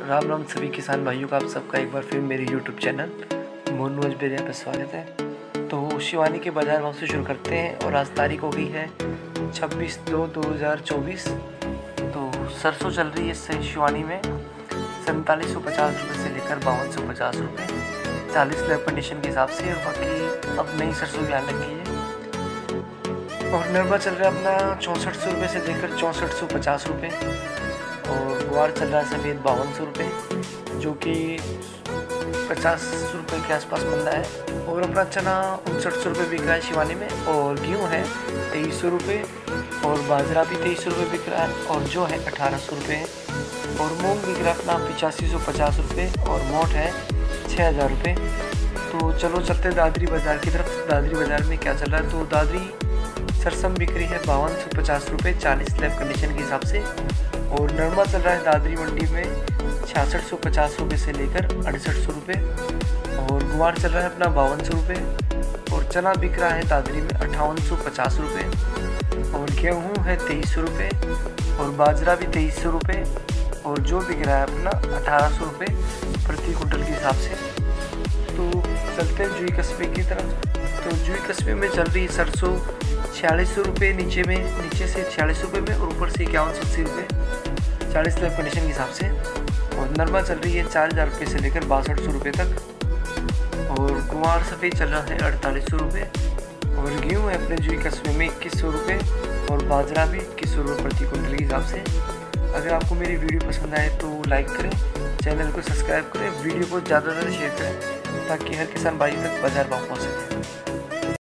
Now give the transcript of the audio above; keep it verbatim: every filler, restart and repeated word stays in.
राम राम सभी किसान भाइयों का आप सबका एक बार फिर मेरे यूट्यूब चैनल मोनोज बेरिया पर स्वागत है। तो शिवानी के बाज़ार भाव से शुरू करते हैं और आज तारीख हो गई है छब्बीस दो दो हज़ार चौबीस। तो सरसों चल रही है इससे शिवानी में सैंतालीस सौ पचास रुपये से लेकर बावन सौ पचास रुपये चालीस लैब कंडीशन के हिसाब से। और बाकी अब नई सरसों भी आने लगी है। और नरवा चल रहा है अपना चौंसठ सौ रुपये से लेकर चौंसठ सौ पचास रुपये। और गुआर चल रहा है सफ़ेद बावन सौ रुपये जो कि पचास रुपये के आसपास मंदा है। और अपना चना उनसठ सौ रुपये बिक रहा है शिवानी में। और गेहूँ है तेईस सौ रुपये और बाजरा भी तेईस सौ रुपये बिक रहा है और जो है अठारह सौ रुपये है। और मूंग बिक रहा है अपना पिचासी सौ पचास रुपये और मोट है छः हज़ार रुपये। तो चलो चलते दादरी बाज़ार की तरफ। दादरी बाज़ार में क्या चल रहा है, तो दादरी सरसम बिक रही है बावन सौ पचास रुपये चालीस लैब कंडीशन के हिसाब से। और नरमा चल रहा है दादरी मंडी में छियासठ सौ पचास रुपये से लेकर अड़सठ सौ रुपये। और गुआर चल रहा है अपना बावन सौ रुपये और चना बिक रहा है दादरी में अट्ठावन सौ पचास रुपये। और गेहूँ है तेईस सौ रुपये और बाजरा भी तेईस सौ रुपये और जो बिक रहा है अपना अठारह सौ रुपये प्रति कुंटल के हिसाब से। तो चलते हैं जुई कस्बे की तरफ। तो जुई कस्बे में चल रही सरसों छियालीस सौ रुपये नीचे में नीचे से छियालीस रुपये में और ऊपर से इक्यावन सौ अस्सी रुपये चालीस लैब कंडीशन के हिसाब से। और नरमा चल रही है चार हज़ार रुपये से लेकर बासठ सौ रुपये तक। और गुआर सफ़ेद चल रहा है अड़तालीस सौ रुपये। और गेहूँ है अपने जुई कस्बे में इक्कीस सौ रुपये और बाजरा भी इक्कीस सौ रुपये प्रति कुंटल के हिसाब से। अगर आपको मेरी वीडियो पसंद आए तो लाइक करें, चैनल को सब्सक्राइब करें, वीडियो को ज़्यादा से ज़्यादा शेयर करें ताकि हर किसान भाई तक बाजार भाव पहुँच सके।